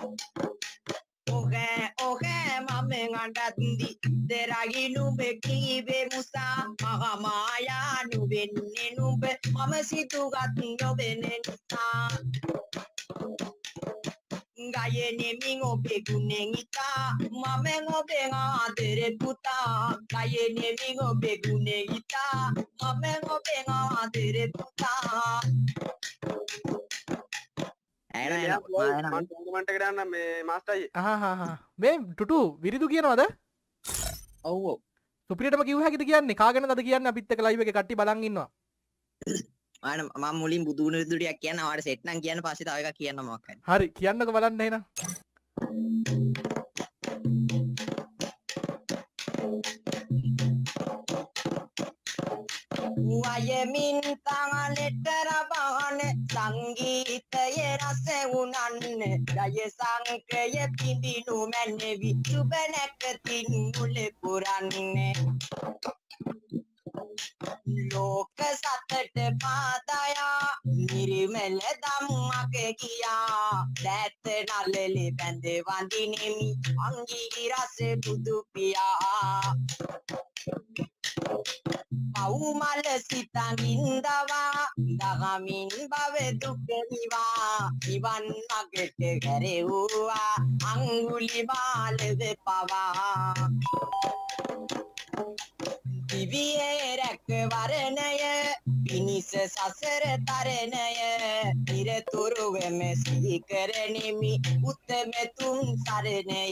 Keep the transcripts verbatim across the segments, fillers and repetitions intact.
Oke oke mame ngandandi deragi nube kibe musa mahamaya nube nube mama situ gatno benenita Gaye nemi ngobe gunengita mame ngobe ngadere puta Gaye nemi ngobe gunengita mame ngobe ngadere puta මේ ටුටු විරිදු කියනවද ඔව් සුපිරියටම කිව්ව හැකිද කියන්නේ කාගෙනද අද කියන්නේ අපිත් එක්ක ලයිව් එකේ කට්ටිය බලන් ඉන්නවා ආන මම මුලින් බුදුගුණ විදුලියක් කියන්න ආවට සෙට් නම් කියන්න පස්සේ තව එකක් කියන්න මොකක් හරි හරි කියන්නකෝ බලන්න එහෙනම් වයමින් තංලෙටර බහන සංගීතයේ රස උනන්න දය සංකය පිඹිනු මැනවි සුබ නැකතින් මුල පුරන්නේ ලෝක සතට පාදයා නිර්මල ධම්මක කියා දැත නලලේ බැඳ වඳිනෙමි අංගී රස බුදු පියා පවුමල සිතන් ඉඳවා දගමින් භව දුක නිවා නිවන් මගට ගැරෙව්වා අඟුලිමාලද පවා දිවියේ රැකවරණය පිනිස සසර තරණය නිරතුරුවම සිහි කරනෙමි උත්තම තුන් සරණය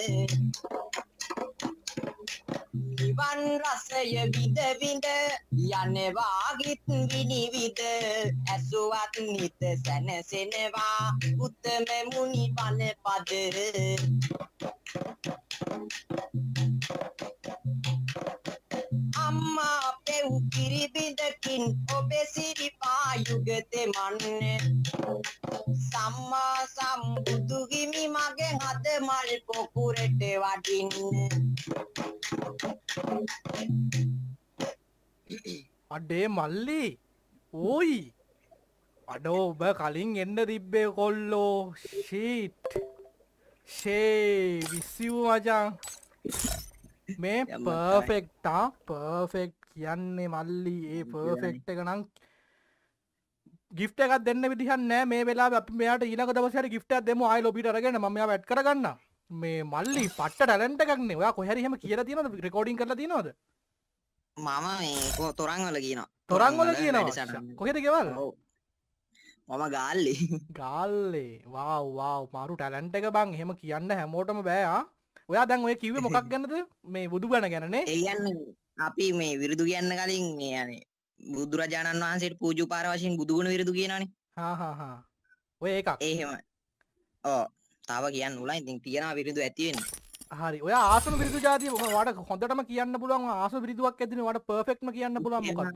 නිවන් රසය විඳ විඳ යනවා ගිත් විනිවිද ඇසුවත් නිත සැනසෙනවා උත්තම මුනි බණ පද අම්මා පෙව් කිරිබිඳකින් ඔබේ සිරිපා යුගතේ මන්නේ සම්මා සම්බුදු හිමි මගේ හද මල් පොකුරට වඩින්න අඩේ මල්ලි ඕයි අඩෝ ඔබ කලින් එන්න තිබ්බේ කොල්ලෝ ෂීට් ෂේ විසිව් මචං මේ පර්ෆෙක්ටා පර්ෆෙක්ට් කියන්නේ මල්ලි ඒ පර්ෆෙක්ට් එක නම් ගිෆ්ට් එකක් දෙන්න විදිහක් නැහැ මේ වෙලාවේ අපි මෙයාට ඊළඟ දවසේ හරි ගිෆ්ට් එකක් දෙමු ආයි ලොබිට අරගෙන මම මෙයාව ඇඩ් කරගන්න මේ මල්ලි පට්ට ටැලන්ට් එකක් නේ ඔයා කොහේ හරි එහෙම කියලා තියෙනවද රෙකෝඩින් කරලා තියෙනවද මම මේ තොරන් වල කියනවා තොරන් වල කියනවා කොහෙද ගෙවල් ඔව් මම ගාල්ලේ ගාල්ලේ වාව් වාව් මාරු ටැලන්ට් එක බං එහෙම කියන්න හැමෝටම බෑ ආ ඔයා දැන් ඔය කිව්වේ මොකක් ගැනද මේ බුදු බණ ගැනනේ ඒ කියන්නේ අපි මේ විරුදු කියන්න කලින් මේ යන්නේ බුදුරජාණන් වහන්සේට පූජු පාර වශයෙන් බුදුගුණ විරුදු කියනවනේ හා හා හා ඔය එකක් එහෙම ඔව් තාව කියන්න උලා ඉතින් තියනවා විරුදු ඇති වෙන්නේ හරි ඔයා ආසම විරුදු જાතිය ඔයාට හොඳටම කියන්න පුළුවන් ආසම විරුදුවක් ඇදිනේ ඔයාට පර්ෆෙක්ට්ම කියන්න පුළුවන් මොකක්ද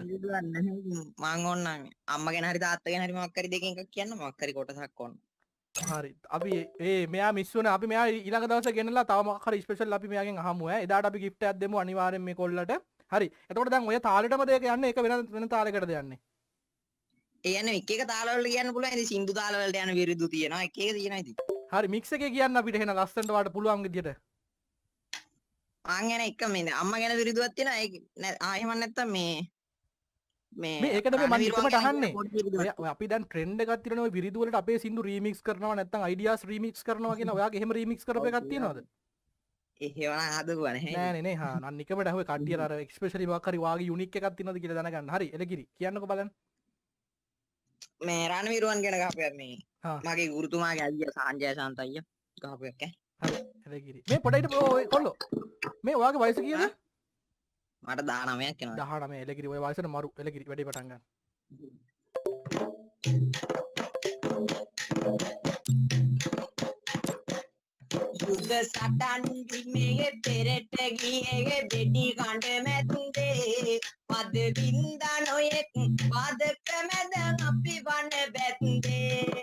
මං ඕන්නම් අම්මගෙන හරි තාත්තගෙන හරි මොකක් හරි දෙකෙන් එකක් කියන්න මොකක් හරි කොටසක් ඕන හරි අපි ඒ මෙයා මිස් වුණා අපි මෙයා ඊළඟ දවසේ ගෙනලා තව මොකක් හරි ස්පෙෂල් අපි මෙයාගෙන් අහමු ඈ එදාට අපි gift එකක් දෙමු අනිවාර්යෙන් මේ කොල්ලට හරි එතකොට දැන් ඔය තාලෙටම දෙක යන්නේ ඒක වෙන වෙන තාලයකටද යන්නේ ඒ යන්නේ එක එක තාල වලට කියන්න පුළුවන් ඉතින් සින්දු තාල වලට යන විරුදු තියෙනවා එක එක තියෙනවා ඉතින් හරි මික්ස් එකේ කියන්න අපිට එහෙනම් ලස්සනට වාට පුළුවන් විදියට මං ගැන එක මේ අම්මා ගැන විරුදුවක් තියෙනවා ඒක ආයෙම නැත්තම් මේ මේ ඒකට මේ මම ඉක්මනට අහන්නේ ඔය අපි දැන් ට්‍රෙන්ඩ් එකක් තියෙනවා ඔය විරිදු වලට අපේ සින්දු රීමික්ස් කරනවා නැත්තම් අයිඩියාස් රීමික්ස් කරනවා කියන ඔයාගේ එහෙම රීමික්ස් කරපු එකක් තියෙනවද එහෙම හදපුවා නැහැ නෑ නේ නේ හා නන් නිකමට අහුවේ කට්ටියට අර එක්ස්පෙෂලි මොකක් හරි වාගේ යුනික් එකක් තියෙනවද කියලා දැනගන්න හරි එලකිරි කියන්නකෝ බලන්න මේ රණවිරුවන් ගැන ගහපුවා මේ මගේ ගුරුතුමාගේ අයියා සාංජය ශාන්ත අයියා ගහපු එක හරි එලකිරි මේ පොඩයිට ඔය කොල්ලෝ මේ ඔයාගේ වයස කීයද මට දානමයක් වෙනවා දහනවය එලකිරි ඔය වයසට මරු එලකිරි වැඩේ පටන් ගන්න යුද සටන් දිමේ පෙරට ගියේ දෙඩි කඳ මැද්දේ පද බින්දා නොයෙක් පාදක මැද අපි වන බැද්දේ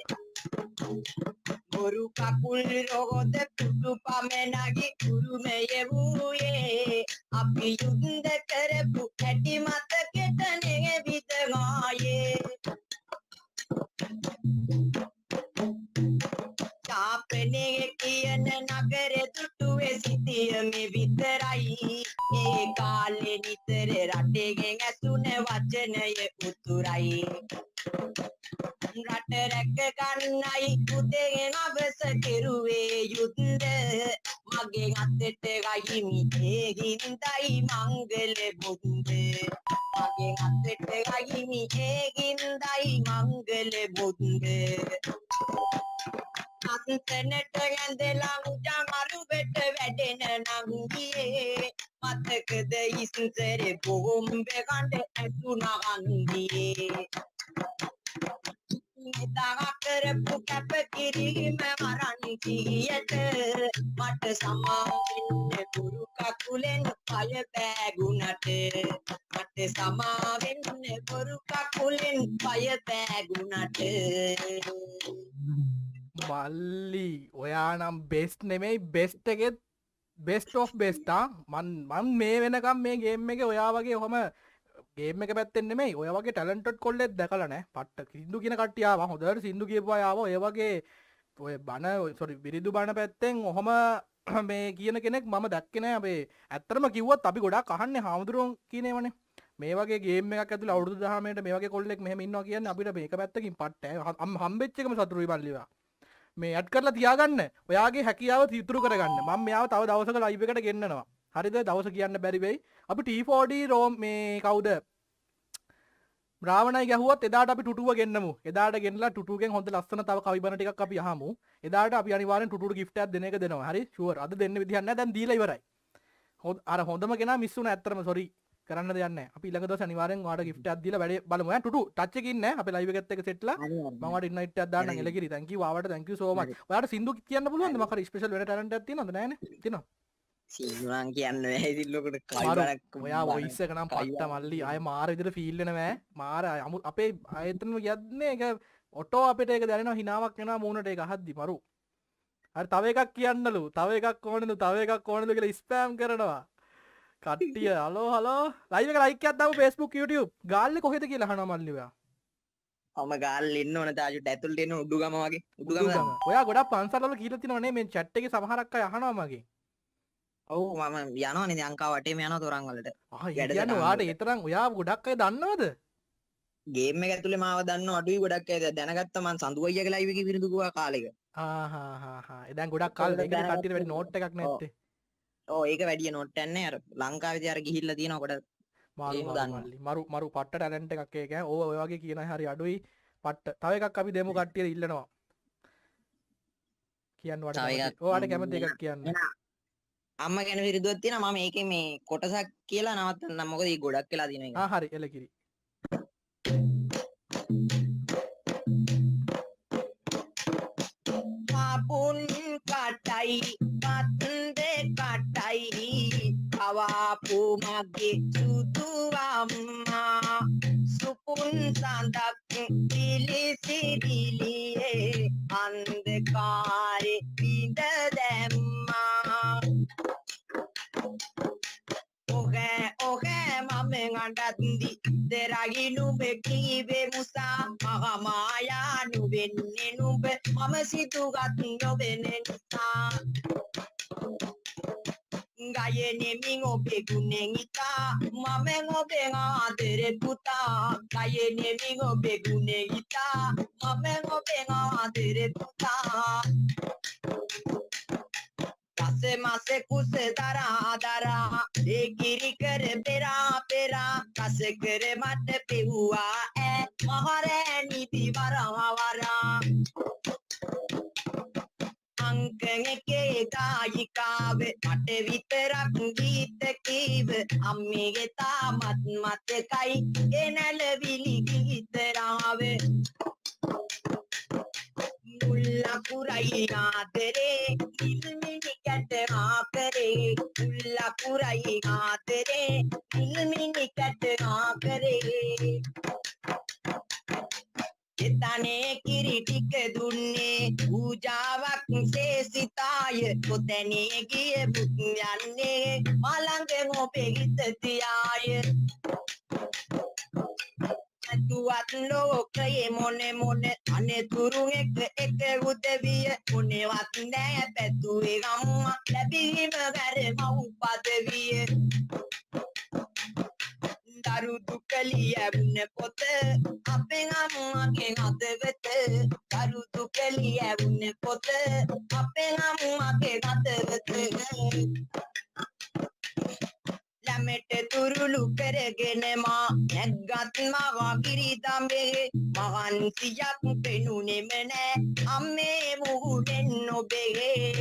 ගොරු කකුල් රෝද පුටු පමනගේ කුරුමය වූයේ අපි යුද්ධ කරපු හැටි මතකෙට නෙවිත ගායේ තාපනේ කියන නගරේ තුටුවේ සිටිය මේ විතරයි ඒ කාලේ නිතර රටේගෙන් ඇසුන වචනය උතුරයි රට රැක ගන්නයි උදේගෙන අවස කෙරුවේ යුද්ධ මගේ අතට ගයිමි ඒ හිඳයි මංගල බුද්ධ මගේ අතට ගයිමි ඒ හිඳයි මංගල බුද්ධ අන්තනට ඇඳලා මුජමරු වෙට වැඩෙන නම් ගියේ මතකද ඉස්සරේ බොම්බේ කණ්ඩ ඇතුණා හන්දියේ දාග කරපු කැප කිරීම මරන් කීයට මට සමාවෙන්න ගුරු කකුලෙන් පය පෑගුණට මට සමාවෙන්න ගුරු කකුලෙන් පය පෑගුණට මල්ලි ඔයා නම් බෙස්ට් නෙමෙයි බෙස්ට් එකෙත් බෙස්ට් ඔෆ් බෙස්ට් ආ මන් මන් මේ වෙනකම් මේ ගේම් එකේ ඔයා වගේ ඔහම ගේම් එක පැත්තෙන් නෙමෙයි ඔය වගේ ටැලන්ටඩ් කොල්ලෙක් දැකලා නැහැ පට්ට සින්දු කියන කට්ටිය ආවා හොඳට සින්දු කියපුවා ආවා ඔය වගේ ඔය බණ සෝරි විරිදු බණ පැත්තෙන් ඔහම මේ කියන කෙනෙක් මම දැක්කේ නැහැ අපේ ඇත්තටම කිව්වොත් අපි ගොඩක් අහන්නේ හාමුදුරුවෝ කියනේවනේ මේ වගේ ගේම් එකක් ඇතුළේ අවුරුදු දහමකට මේ වගේ කොල්ලෙක් මෙහෙම ඉන්නවා කියන්නේ අපිට මේක පැත්තකින් පට්ට හම්බෙච්ච එකම සතුටුයි මල්ලිවා මේ ඇඩ් කරලා තියාගන්න ඔයාගේ හැකියාව ඉතුරු කරගන්න මම මෙයාව තව දවසක ලයිව් එකට ගෙන්නනවා හරිද දවස කියන්න බැරි වෙයි අපි ටී ෆෝර් රෝම් මේ කවුද බ්‍රාවණයි ගැහුවොත් එදාට අපි ටුටුව ගෙන්නමු එදාට ගෙන්නලා ටුටුගෙන් හොඳ ලස්සන තව කවි බණ ටිකක් අපි අහමු එදාට අපි අනිවාර්යෙන් ටුටුට ගිෆ්ට් එකක් දෙන එක දෙනවා හරි ෂුවර් අද දෙන්න විදිහක් නැහැ දැන් දීලා ඉවරයි අර හොඳම කෙනා මිස් වුණා ඇත්තටම සෝරි කරන්න දෙයක් නැහැ අපි ඊළඟ දවස් අනිවාර්යෙන් ඔයාලට ගිෆ්ට් එකක් දීලා වැඩේ බලමු ඈ ටුටු ටච් එකේ ඉන්නේ අපේ ලයිව් එකත් එක්ක සෙට්ලා මම ඔයාලට ඉන්වයිට් එකක් දාන්නම් එලගිරි thank you ආවට thank you so much ඔයාලට සින්දු කියන්න පුළුවන්ද මම හරි ස්පෙෂල් වෙන ටැලන්ට් එකක් තියෙනවද නැහැනේ තියෙනවා සීනුවන් කියන්න බෑ සිල්ලොකට කයිබරක් ඔයා වොයිස් එක නම් පට්ට මල්ලි ආය මාර විදිහට ෆීල් වෙනවා මාර අපේ ආයතනම යන්නේ ඒක ඔටෝ අපිට ඒක දැනෙනවා හිනාවක් එනවා මූණට ඒක අහද්දි මරු හරි තව එකක් කියන්නලු තව එකක් ඕනෙලු තව එකක් ඕනෙලු කියලා ස්පෑම් කරනවා කට්ටිය හලෝ හලෝ ලයිව් එක ලයික් එකක් දාමු Facebook YouTube ගාල්ලේ කොහෙද කියලා අහනවා මල්ලි ඔයා ඔම ගාල්ලේ ඉන්න ඕන තාජුට ඇතුළට එන උඩුගම වගේ උඩුගම ඔයා ගොඩක් පන්සල් වල කියලා තිනවනේ මේ chat එකේ සමහරක් අය අහනවා මගේ ඔව් මම යනවනේ ලංකාව වටේම යනවා තොරන් වලට ආ යන්නේ ඔයාට ඒ තරම් ඔයා ගොඩක් අය දන්නවද ගේම් එක ඇතුලේ මාව දන්නව අඩුයි ගොඩක් අය දැනගත්තා මං සඳු අයියාගේ ලයිව් එකේ විරුදු ගුවා කාලෙක ආ හා හා හා දැන් ගොඩක් කාලෙ ඒකට කට්ටියට වැඩි නෝට් එකක් නැත්තේ ඔව් ඒක වැඩි නෝට් එකක් නැහැ අර ලංකාවේදී අර ගිහිල්ලා තියෙනවා කොට මාරු මල්ලි මරු මරු පට්ට ටැලන්ට් එකක් ඒක ඈ ඕව ඔය වගේ කියන අය හරි අඩුයි පට්ට තව එකක් අපි දෙමු කට්ටිය ඉල්ලනවා කියන්න වට ඔයාට කැමති එකක් කියන්න අම්ම ගැන විරුදුවක් තියෙනවා මම ඒකේ මේ කොටසක් කියලා නවත්තන්නම් මොකද ඒ ගොඩක් වෙලා දින එක ආ හරි එලකිරි පාපුන් කටයි පත්දේ කටයි කවාපු මගේ සුදු අම්මා සුපුන් සඳක් පිලිසිරිලියේ අන්ධකාරේ පිඳ දැම්මා ඔහේ ඔහේ මම අඬද්දි දෙරගි නුඹ කීවේ මුසා මහ මායා නුඹෙන්නේ නුඹ මම සිතුගත් නොවෙන නිසා ගයනේ මින් ඔබේ ගුණෙන් ඉතා මම ඔබේ ආදරේ පුතා ගයනේ මින් ඔබේ ගුණෙන් ඉතා මම ඔබේ ආදරේ පුතා Kase mase kuse dara dara dekiri kare pera pera kase kare mate pewa e maharani diwara wara angenge ke gayikawe mate viterak geet kiwe ammige tamat mate kai enal vili giterawe mulla kurai aadere ilmini kat aakare mulla kurai aadere ilmini kat aakare etane kiri tik dunne poojaවක් සේසිතාය කොතැනේ ගිය බුත් යන්නේ මලංගෙන් ඔබේ හිත තියාය නැතුවත් ලෝකයේ මොනේ මොනේ අනතුරුන් එක එක උදවිය මොනේවත් නෑ පැතුවේ අම්මා ලැබීම වැර මව් පදවිය දරු දුක ලියවුන පොත අපේ අම්මගේ හදවත දරු දුක ලියවුන පොත අපේ අම්මගේ හදවත ළමෙට තුරුළු කරගෙන මා නැග්ගත් මවා කිරිදඹේ මහන්සියක් පෙනුනේම නෑ අම්මේ මුහුණෙන් ඔබේ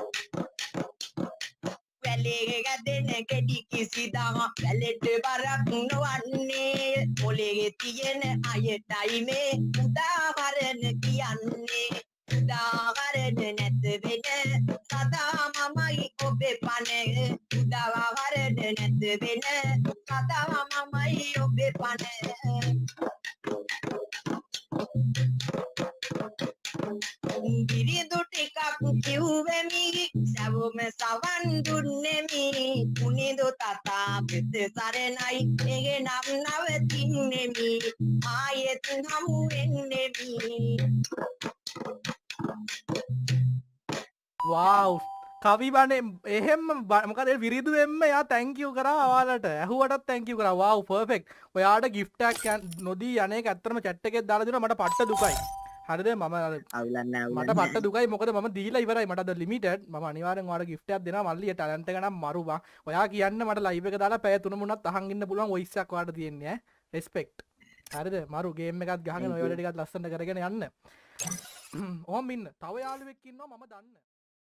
වැලේ ගැදෙන ගෙඩි කිසිදා වැලෙට බරක් නොවන්නේ මොලේ තියෙන අයටයි මේ උදාහරණ කියන්නේ උදාහරණ නැත වෙන සදා මමයි ඔබේ පණ උදාහරණ නැත වෙන සදා මමයි ඔබේ පණ බිරිඳු ටිකක් කිව්වෙමි සවුම සවන් දුන්නෙමි මුනිදු තතා පිට සරණයි එගේ නම් නවතින්නෙමි ආයෙත් හමු වෙන්නෙමි wow කවි බනේ එහෙම මොකද විරිදුවෙන්ම යා thank you කරා ඔයාලට ඇහුවටත් thank you කරා wow perfect ඔයාට gift එකක් නොදී යන්නේ ඇත්තටම chat එකේ දාලා දුන්නා මට පට්ට දුකයි හරිද මම මට පට්ට දුකයි මොකද මම දීලා ඉවරයි මට අද ලිමිටඩ් මම අනිවාර්යෙන් ඔයාලට gift එකක් දෙනවා මල්ලිය ටැලන්ට් එක නම් මරු බා ඔයා කියන්න මට live එක දාලා පැය තුන මුණත් අහන් ඉන්න පුළුවන් voice එකක් ඔයාලට තියෙන්නේ ඈ respect හරිද මරු game එකක් ගහගෙන ඔය වැඩ ටිකක් ලස්සනට කරගෙන යන්න ඔහොම ඉන්න තව යාළුවෙක් ඉන්නවා මම දන්න